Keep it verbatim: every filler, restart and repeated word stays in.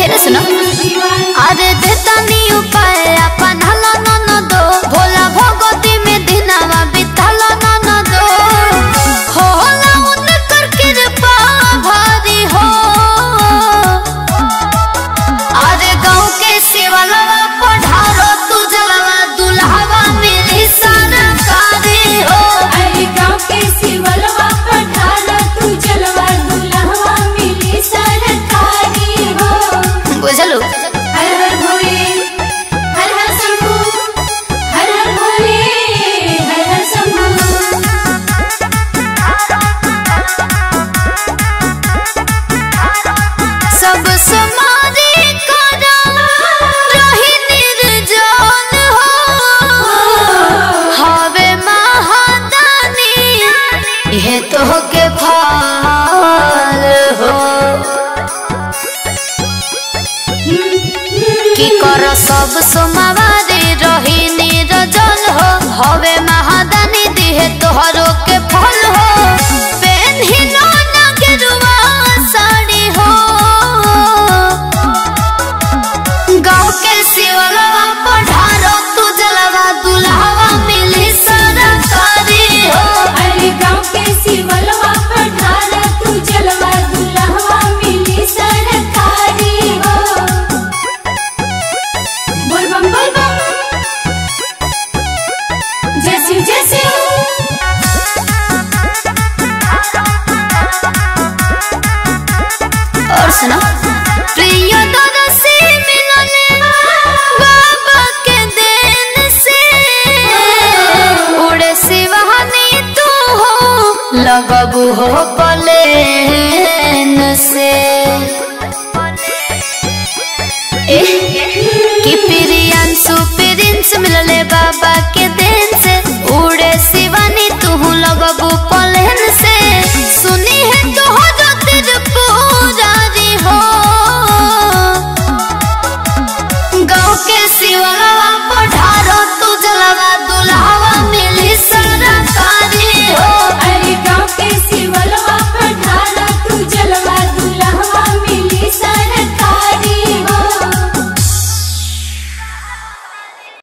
हेरे सुनो अरे देता नी उपाय अपन हला न दो भोला भगवती में दिनावा बिताला न दो होला उनकर कृपा भारी हो अरे गाँव के शिवलवा पढ़ारो तू जलवा दुल्हावा मेरी सरकारी हो अरे गाँव के शिवलवा पढ़ारो तू जलवा दुल्हावा मेरी सरकारी हो बुझलू। हर हर भोले हर हर शंभू हर हर भोले हर हर शंभू सब समारे करा रही निर्जन हो हवे महादानी ये तो के फल हो की कर सब सोमवारे रही निर्जन हो हवे महादानी दिहे तोहरो के फल हो पेन्हिलो ना गेरुआ साड़ी हो गाँव के शिवलवा पढ़ारो तू जलवा दुल्हावा मिली सरकारी हो अरे गाँव के शिवलवा पढ़ारो तू जलवा दुल्हावा मिली सरकारी हो बोल बम बोल बम जय शिव जय शिव और सुनो प्रिय दरसी मिलने बाबा के देन से उड़े शिवानी तू हो लगबू हो पलेन से ए कि प्रियांशु प्रिंस मिलले बाबा के